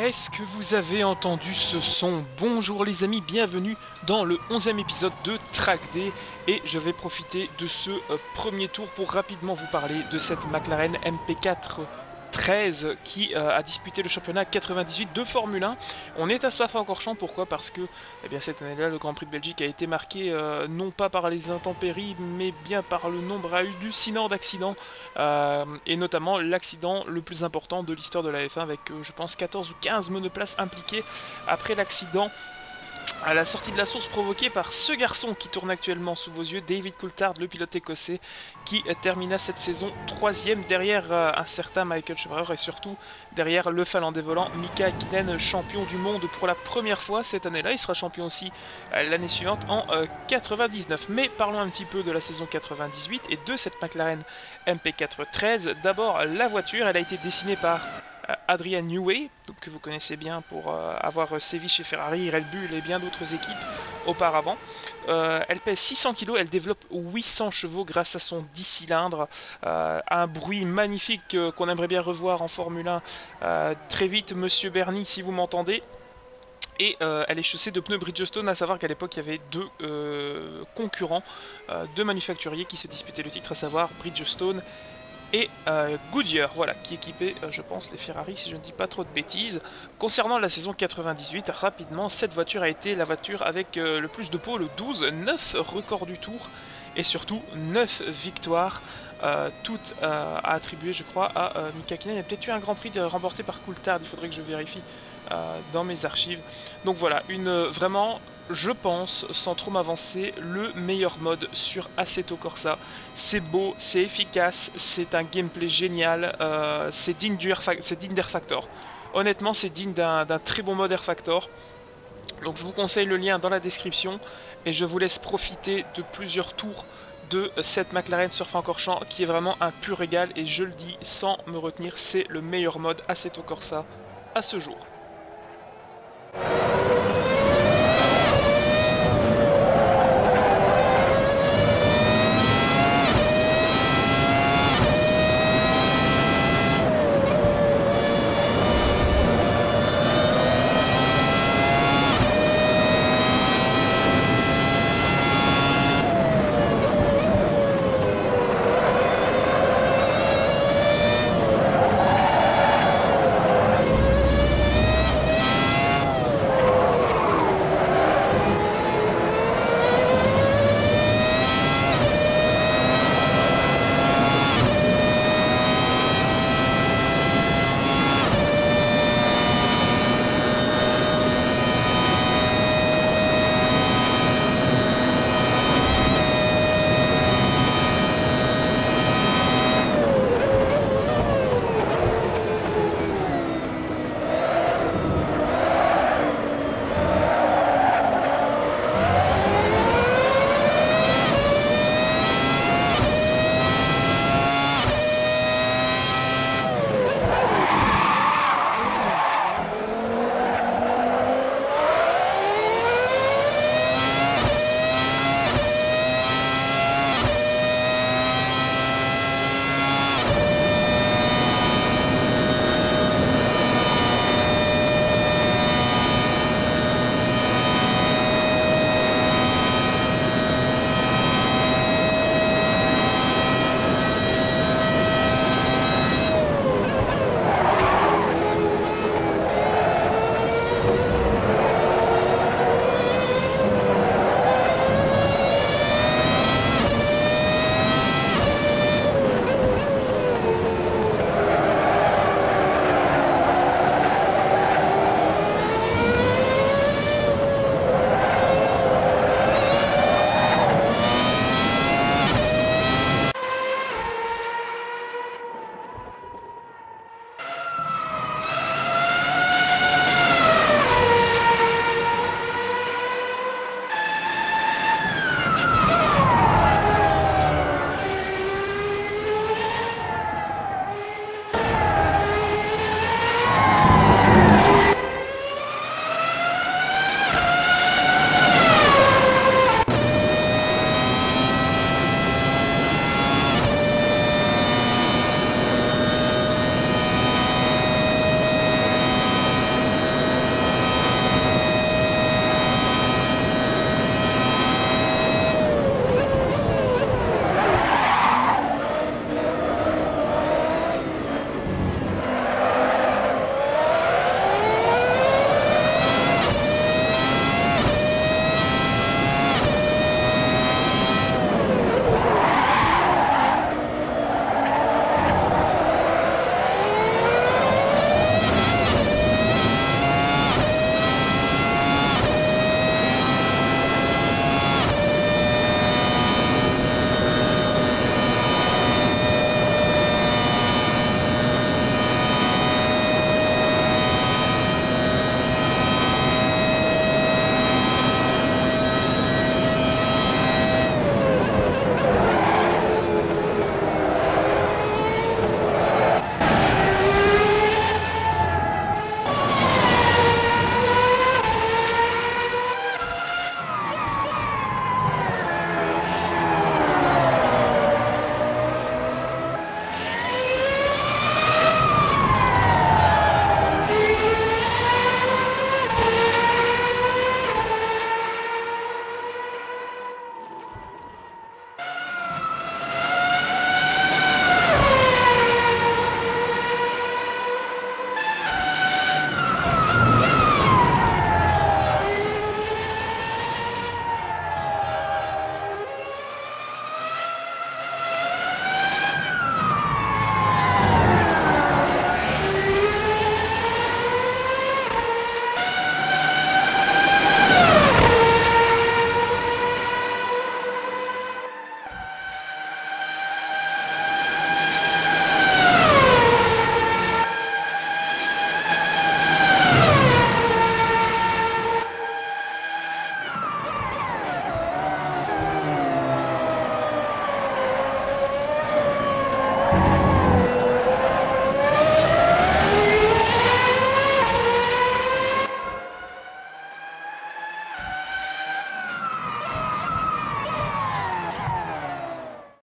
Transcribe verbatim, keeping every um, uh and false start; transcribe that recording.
Est-ce que vous avez entendu ce son? Bonjour les amis, bienvenue dans le onzième épisode de Track Day. Et je vais profiter de ce euh, premier tour pour rapidement vous parler de cette McLaren M P quatre treize qui euh, a disputé le championnat quatre-vingt-dix-huit de Formule un. On est à Spa-Francorchamps, pourquoi? Parce que eh bien, cette année-là, le Grand Prix de Belgique a été marqué euh, non pas par les intempéries, mais bien par le nombre hallucinant d'accidents, euh, et notamment l'accident le plus important de l'histoire de la F un avec, euh, je pense, quatorze ou quinze monoplaces impliquées après l'accident à la sortie de la source provoquée par ce garçon qui tourne actuellement sous vos yeux, David Coulthard, le pilote écossais, qui euh, termina cette saison troisième derrière euh, un certain Michael Schumacher et surtout derrière le finlandais volant Mika Hakkinen, champion du monde pour la première fois cette année-là. Il sera champion aussi euh, l'année suivante en euh, quatre-vingt-dix-neuf. Mais parlons un petit peu de la saison quatre-vingt-dix-huit et de cette McLaren M P quatre treize. D'abord, la voiture, elle a été dessinée par Adrian Newey, donc, que vous connaissez bien pour euh, avoir sévi chez Ferrari, Red Bull et bien d'autres équipes auparavant. Euh, elle pèse six cents kilos, elle développe huit cents chevaux grâce à son dix cylindres, euh, un bruit magnifique euh, qu'on aimerait bien revoir en Formule un euh, très vite, monsieur Bernie, si vous m'entendez. Et euh, elle est chaussée de pneus Bridgestone, à savoir qu'à l'époque il y avait deux euh, concurrents, euh, deux manufacturiers qui se disputaient le titre, à savoir Bridgestone et euh, Goodyear, voilà, qui équipait, euh, je pense, les Ferrari, si je ne dis pas trop de bêtises. Concernant la saison quatre-vingt-dix-huit, rapidement, cette voiture a été la voiture avec euh, le plus de pôles, douze, neuf records du tour, et surtout neuf victoires, euh, toutes euh, à attribuer, je crois, à euh, Mika Hakkinen. Il y a peut-être eu un Grand Prix de, remporté par Coulthard, il faudrait que je vérifie euh, dans mes archives. Donc voilà, une euh, vraiment... je pense, sans trop m'avancer, le meilleur mode sur Assetto Corsa. C'est beau, c'est efficace, c'est un gameplay génial, euh, c'est digne d'Air Factor. Honnêtement, c'est digne d'un très bon mode Air Factor. Donc je vous conseille le lien dans la description et je vous laisse profiter de plusieurs tours de cette McLaren sur Francorchamps qui est vraiment un pur régal et je le dis sans me retenir, c'est le meilleur mode Assetto Corsa à ce jour.